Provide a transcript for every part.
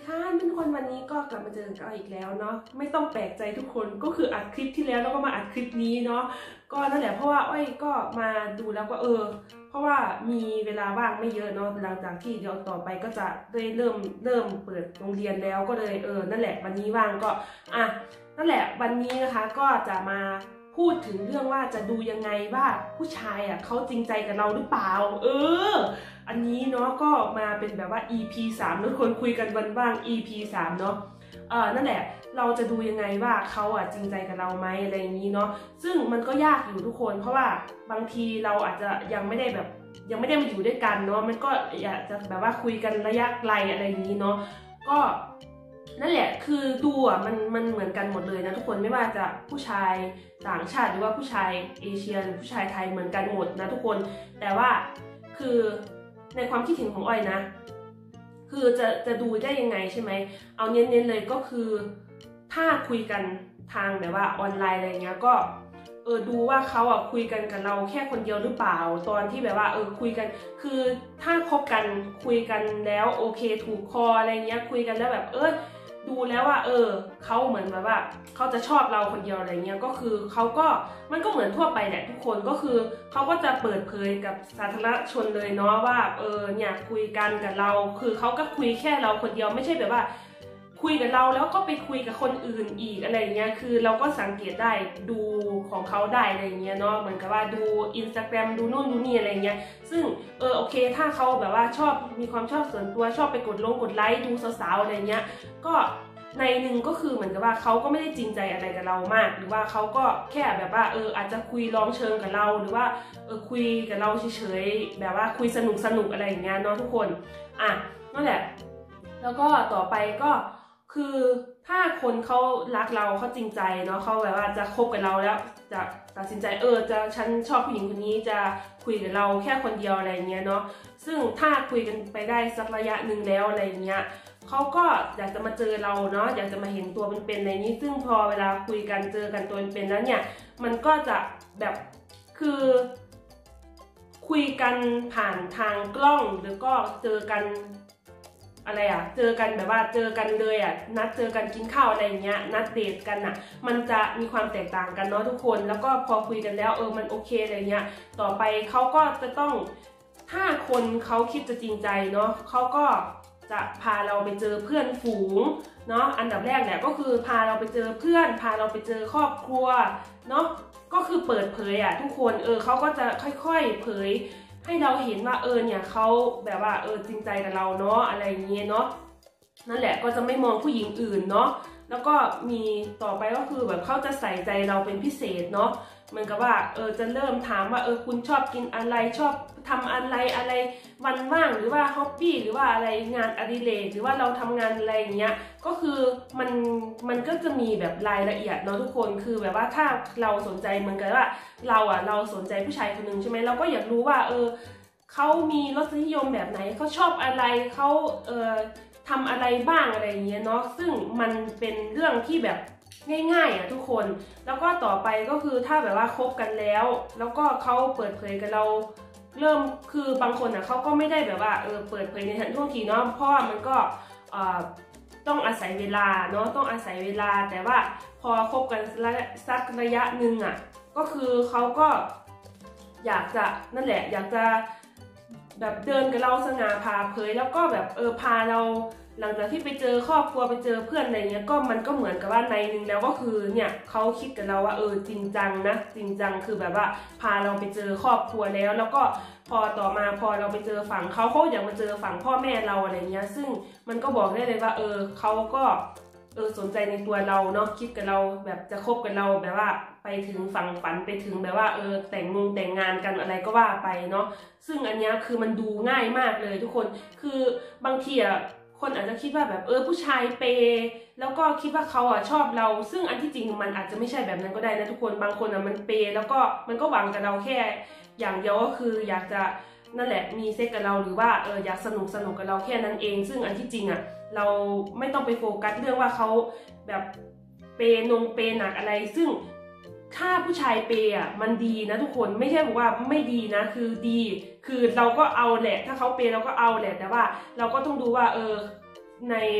ค่ะทุกคนวันนี้ก็กลับมาเจอกันอีกแล้วเนาะไม่ต้องแปลกใจทุกคนก็คืออัดคลิปที่แล้วก็มาอัดคลิปนี้เนาะก็นั่นแหละเพราะว่าอ้อยก็มาดูแล้วก็เพราะว่ามีเวลาว่างไม่เยอะเนาะหลังจากที่เดี๋ยวต่อไปก็จะได้เริ่มเปิดโรงเรียนแล้วก็เลยนั่นแหละวันนี้ว่างก็นั่นแหละวันนี้นะคะก็จะมาพูดถึงเรื่องว่าจะดูยังไงว่าผู้ชายเขาจริงใจกับเราหรือเปล่าอันนี้เนาะก็มาเป็นแบบว่า EP 3ทุกคนคุยกันวันว่าง EP 3เนาะนั่นแหละเราจะดูยังไงว่าเขาจริงใจกับเราไหมอะไรอย่างนี้เนาะซึ่งมันก็ยากอยู่ทุกคนเพราะว่าบางทีเราอาจจะยังไม่ได้มาอยู่ด้วยกันเนาะมันก็อยากจะแบบว่าคุยกันระยะไกลอะไรอย่างนี้เนาะก็นั่นแหละคือดูมันเหมือนกันหมดเลยนะทุกคนไม่ว่าจะผู้ชายต่างชาติหรือว่าผู้ชายเอเชียหรือผู้ชายไทยเหมือนกันหมดนะทุกคนแต่ว่าคือในความคิดเห็นของอ้อยนะคือจะดูได้ยังไงใช่ไหมเอาเน้นๆเลยก็คือถ้าคุยกันทางแบบว่าออนไลน์อะไรเงี้ยก็ดูว่าเขาคุยกันกับเราแค่คนเดียวหรือเปล่าตอนที่แบบว่าคุยกันคือถ้าคบกันคุยกันแล้วโอเคถูกคออะไรเงี้ยคุยกันแล้วแบบดูแล้วว่าเขาเหมือนแบบว่าเขาจะชอบเราคนเดียวอะไรเงี้ยก็คือเขาก็มันก็เหมือนทั่วไปแหละทุกคนก็คือเขาก็จะเปิดเผยกับสาธารณชนเลยเนาะว่าเนี่ยคุยกันกับเราคือเขาก็คุยแค่เราคนเดียวไม่ใช่แบบว่าคุยกับเราแล้วก็ไปคุยกับคนอื่นอีกอะไรเงี้ยคือเราก็สังเกตได้ดูของเขาได้อะไรเงี้ยเนาะเหมือนกับว่าดู Instagram ดูนู่นดูนี่อะไรเงี้ยซึ่งโอเคถ้าเขาแบบว่าชอบมีความชอบส่วนตัวชอบไปกดไลค์ดูสาวๆอะไรเงี้ยก็ในหนึ่งก็คือเหมือนกับว่าเขาก็ไม่ได้จริงใจอะไรกับเรามากหรือว่าเขาก็แค่แบบว่าอาจจะคุยลองเชิงกับเราหรือว่าคุยกับเราเฉยๆแบบว่าคุยสนุกอะไรอย่างเงี้ยเนาะทุกคนนั่นแหละแล้วก็ต่อไปก็คือถ้าคนเขารักเราเขาจริงใจเนาะเขาแบบว่าจะคบกับเราแล้วจะตัดสินใจฉันชอบผู้หญิงคนนี้จะคุยกับเราแค่คนเดียวอะไรเงี้ยเนาะซึ่งถ้าคุยกันไปได้สักระยะหนึ่งแล้วอะไรเงี้ยเขาก็อยากจะมาเจอเราเนาะอยากจะมาเห็นตัวเป็นๆอะไรนี้ซึ่งพอเวลาคุยกันเจอกันตัวเป็นๆแล้วเนี่ยมันก็จะแบบคือคุยกันผ่านทางกล้องหรือก็เจอกันเจอกันแบบว่าเจอกันเลยนัดเจอกันกินข้าวอะไรอย่างเงี้ยนัดเดทกันมันจะมีความแตกต่างกันเนาะทุกคนแล้วก็พอคุยกันแล้วมันโอเคอะไรเงี้ยต่อไปเขาก็จะต้องถ้าคนเขาคิดจะจริงใจเนาะเขาก็จะพาเราไปเจอเพื่อนฝูงเนาะอันดับแรกเนี่ยก็คือพาเราไปเจอเพื่อนพาเราไปเจอครอบครัวเนาะก็คือเปิดเผยทุกคนเขาก็จะค่อยๆเผยให้เราเห็นว่าเนี่ยเขาแบบว่าจริงใจกับเราเนาะอะไรอย่างเงี้ยเนาะนั่นแหละก็จะไม่มองผู้หญิงอื่นเนาะแล้วก็มีต่อไปก็คือแบบเขาจะใส่ใจเราเป็นพิเศษเนาะเหมือนกับว่าจะเริ่มถามว่าคุณชอบกินอะไรชอบทำอะไรวันว่างหรือว่าฮ็อบบี้หรือว่าอะไรงานอดิเรกหรือว่าเราทำงานอะไรอย่างเงี้ยก็คือมันก็จะมีแบบรายละเอียดเนาะทุกคนคือแบบว่าถ้าเราสนใจเหมือนกันว่าเราสนใจผู้ชายคนหนึ่งใช่ไหมเราก็อยากรู้ว่าเขามีรสนิยมแบบไหนเขาชอบอะไรเขาทำอะไรบ้างอะไรอย่างเงี้ยเนาะซึ่งมันเป็นเรื่องที่แบบง่ายๆทุกคนแล้วก็ต่อไปก็คือถ้าแบบว่าคบกันแล้วก็เขาเปิดเผยกับเราเริ่มคือบางคนเขาก็ไม่ได้แบบว่าเปิดเผยในทันท่วงทีเนาะเพราะว่ามันก็ต้องอาศัยเวลาเนาะต้องอาศัยเวลาแต่ว่าพอคบกันสักระยะหนึ่งก็คือเขาก็อยากจะนั่นแหละอยากจะแบบเดินกับเราสง่าผ่าเผยแล้วก็แบบพาเราหลังจากที่ไปเจอครอบครัวไปเจอเพื่อนอะไรเงี้ยก็มันก็เหมือนกับว่าในนึงแล้วก็คือเนี่ยเขาคิดกับเราว่าจริงจังนะจริงจังคือแบบว่าพาเราไปเจอครอบครัวแล้วก็พอต่อมาพอเราไปเจอฝั่งเขาอยากมาเจอฝั่งพ่อแม่เราอะไรเงี้ยซึ่งมันก็บอกได้เลยว่าเขาก็สนใจในตัวเราเนาะคิดกับเราแบบจะคบกับเราแบบว่าไปถึงฝั่งฝันไปถึงแบบว่าแต่งงานกันอะไรก็ว่าไปเนาะซึ่งอันนี้คือมันดูง่ายมากเลยทุกคนคือบางทีคนอาจจะคิดว่าแบบผู้ชายเปย์แล้วก็คิดว่าเขาชอบเราซึ่งอันที่จริงมันอาจจะไม่ใช่แบบนั้นก็ได้นะทุกคนบางคนมันเปย์แล้วก็มันก็หวังกับเราแค่อย่างเดียวก็คืออยากจะนั่นแหละมีเซ็กกับเราหรือว่าอยากสนุกกับเราแค่นั้นเองซึ่งอันที่จริงเราไม่ต้องไปโฟกัสเรื่องว่าเขาแบบเปย์หนักอะไรซึ่งถ้าผู้ชายเปย์มันดีนะทุกคนไม่ใช่บอกว่าไม่ดีนะคือดีคือเราก็เอาแหละถ้าเขาเปย์เราก็เอาแหละแต่ว่าเราก็ต้องดูว่าในแบบ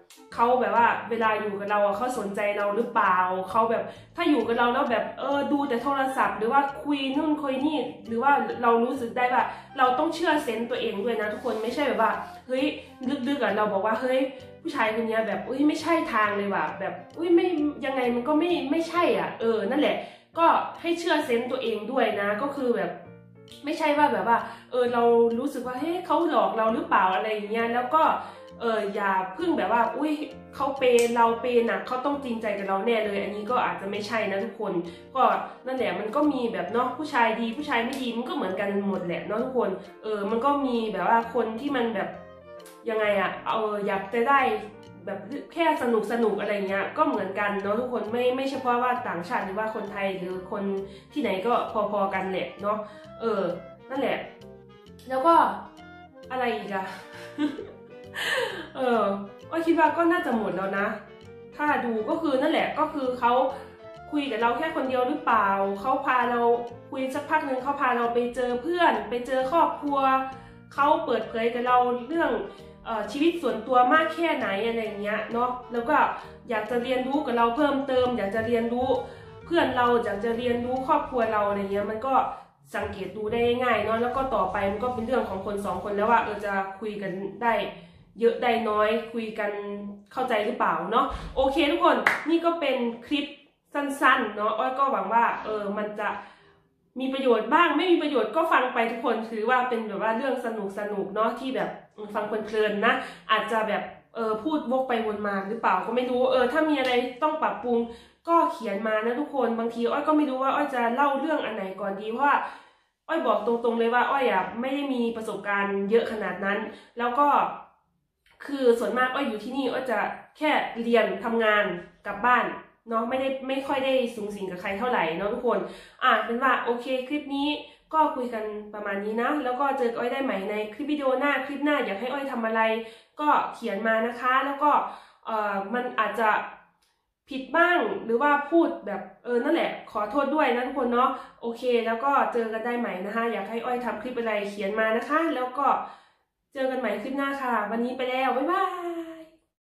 เขาแบบว่าเวลาอยู่กับเราเขาสนใจเราหรือเปล่าเขาแบบถ้าอยู่กับเราแล้วแบบดูแต่โทรศัพท์หรือว่าคุยนู่นคุยนี่หรือว่าเรารู้สึกได้ว่าเราต้องเชื่อเซนส์ตัวเองด้วยนะทุกคนไม่ใช่แบบว่าเฮ้ยลึกๆเราบอกว่าเฮ้ยผู้ชายคนนี้แบบอุ้ยไม่ใช่ทางเลยว่ะแบบอุ้ยไม่ยังไงมันก็ไม่ใช่อ่ะนั่นแหละก็ให้เชื่อเซนส์ตัวเองด้วยนะก็คือแบบไม่ใช่ว่าแบบว่าเรารู้สึกว่าเฮ้ยเขาหลอกเราหรือเปล่าอะไรอย่างเงี้ยแล้วก็อย่าพึ่งแบบว่าอุ้ยเขาเปย์เราเปย์หนักเขาต้องจริงใจกับเราแน่เลยอันนี้ก็อาจจะไม่ใช่นะทุกคนก็นั่นแหละมันก็มีแบบเนาะผู้ชายดีผู้ชายไม่ดีมันก็เหมือนกันหมดแหละเนาะทุกคนมันก็มีแบบว่าคนที่มันแบบยังไงอะอยากจะได้แบบแค่สนุกอะไรเงี้ยก็เหมือนกันเนาะทุกคนไม่เฉพาะว่าต่างชาติหรือว่าคนไทยหรือคนที่ไหนก็พอๆกันแหละเนาะนั่นแหละแล้วก็อะไรอีกอะ ก็คิดว่าก็น่าจะหมดแล้วนะถ้าดูก็คือนั่นแหละก็คือเขาคุยกับเราแค่คนเดียวหรือเปล่าเขาพาเราคุยสักพักหนึ่งเขาพาเราไปเจอเพื่อนไปเจอครอบครัวเขาเปิดเผยกับเราเรื่องชีวิตส่วนตัวมากแค่ไหนอะไรเงี้ยเนาะแล้วก็อยากจะเรียนรู้กับเราเพิ่มเติมอยากจะเรียนรู้เพื่อนเราอยากจะเรียนรู้ครอบครัวเราอะไรเงี้ยมันก็สังเกตดูได้ง่ายเนาะแล้วก็ต่อไปมันก็เป็นเรื่องของคนสองคนแล้วว่าจะคุยกันได้เยอะได้น้อยคุยกันเข้าใจหรือเปล่าเนาะโอเคทุกคนนี่ก็เป็นคลิปสั้นๆเนาะอ้อยก็หวังว่ามันจะมีประโยชน์บ้างไม่มีประโยชน์ก็ฟังไปทุกคนถือว่าเป็นแบบว่าเรื่องสนุกเนาะที่แบบฟังเพลินๆนะอาจจะแบบพูดวกไปวนมาหรือเปล่าก็ไม่รู้ถ้ามีอะไรต้องปรับปรุงก็เขียนมานะทุกคนบางทีอ้อยก็ไม่รู้ว่าอ้อยจะเล่าเรื่องอันไหนก่อนดีเพราะว่าอ้อยบอกตรงๆเลยว่าอ้อยไม่ได้มีประสบการณ์เยอะขนาดนั้นแล้วก็คือส่วนมากอ้อยอยู่ที่นี่อ้อยจะแค่เรียนทำงานกลับบ้านเนาะไม่ค่อยได้สูงสิงกับใครเท่าไหร่เนาะทุกคนเป็นว่าโอเคคลิปนี้ก็คุยกันประมาณนี้นะแล้วก็เจออ้อยได้ใหม่ในคลิปวิดีโอหน้าคลิปหน้าอยากให้อ้อยทำอะไรก็เขียนมานะคะแล้วก็มันอาจจะผิดบ้างหรือว่าพูดแบบนั่นแหละขอโทษด้วยนะทุกคนเนาะโอเคแล้วก็เจอกันได้ใหม่นะคะอยากให้อ้อยทำคลิปอะไรเขียนมานะคะแล้วก็เจอกันใหม่คลิปหน้าค่ะวันนี้ไปแล้วบ๊ายบาย